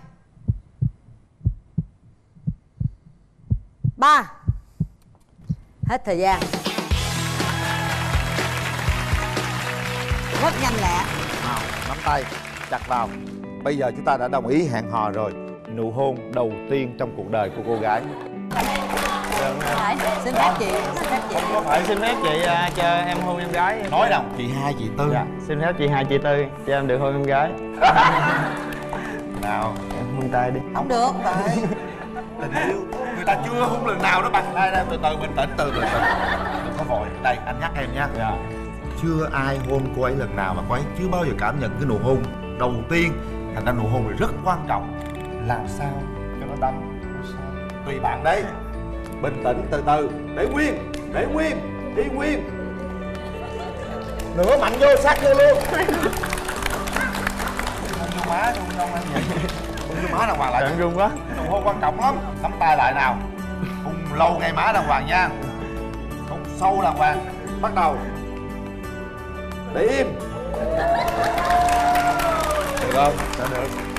3. Hết thời gian. Rất nhanh lẹ.
Nào, nắm tay, chặt vào. Bây giờ chúng ta đã đồng ý hẹn hò rồi. Nụ hôn đầu tiên trong cuộc đời của cô gái.
Xin phép chị, xin phép chị.
Không phải xin phép chị cho em hôn em gái.
Nói đâu, chị hai, chị tư.
Dạ, xin phép chị hai, chị tư cho em được hôn em gái.
Nào,
em hôn tay đi.
Không được vậy.
Tình yêu, người ta chưa hôn lần nào đó bằng. Đây, từ từ bình tĩnh, từ từ. Đừng có vội. Đây, anh nhắc em nha.
Dạ.
Chưa ai hôn cô ấy lần nào mà cô ấy chưa bao giờ cảm nhận cái nụ hôn đầu tiên. Thành ra nụ hôn này rất quan trọng. Làm sao cho nó đâm, tùy bạn đấy. Bình tĩnh, từ từ, để nguyên, đi nguyên. Nữa mạnh vô, sát vô luôn. Hôn vô má, hôn không anh vậy? Hôn vô má đàng hoàng lại.
Em run quá.
Nụ hôn quan trọng lắm. Nắm tay lại nào. Hôn lâu ngay má đàng hoàng nha. Hôn sâu đàng hoàng. Bắt đầu. Để im. Được không? Đã được.